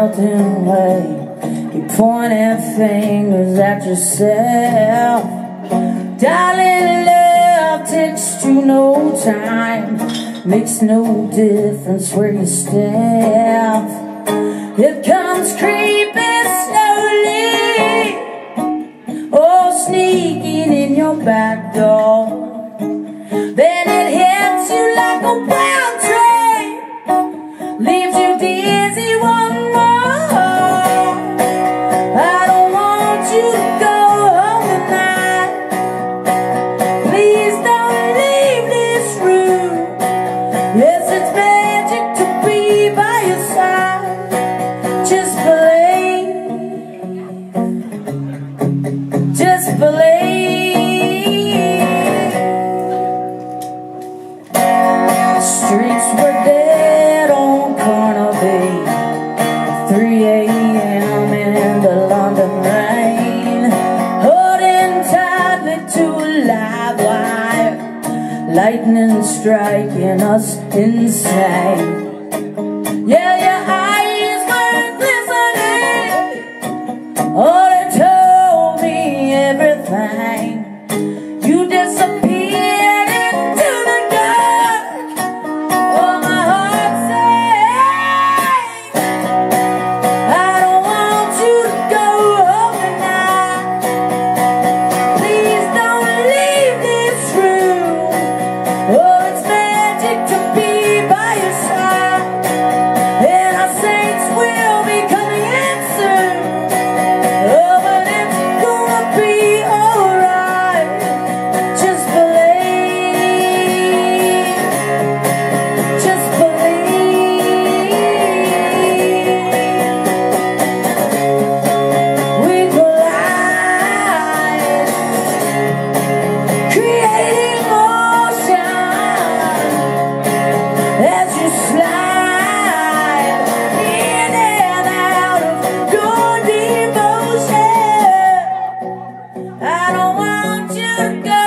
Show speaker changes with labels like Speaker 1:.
Speaker 1: melting way. You're pointing fingers at yourself. Darling, love takes you no time, makes no difference where you step. It comes creeping slowly, oh, sneaking in your back door. Then it hits you like a wild train, leaves you dizzy one more. I don't want you to go home tonight. Please don't leave this room. Yes, it's magic to be by your side. Just believe. Just believe. Streets were dead on Carnaby, 3 a.m. in the London rain, holding tightly to a live wire, lightning striking us insane. Yeah, your eyes were glistening, oh, they told me everything. You disappeared into the dark. Oh, my heart sang. I don't want you to go home tonight. Please don't leave this room. Oh, it's magic to be by your side. And our saints will be coming in soon. Oh, but it's gonna be alright. Just believe. Just believe. We collide, creating motion as you slide in and out of your devotion. I don't want you to go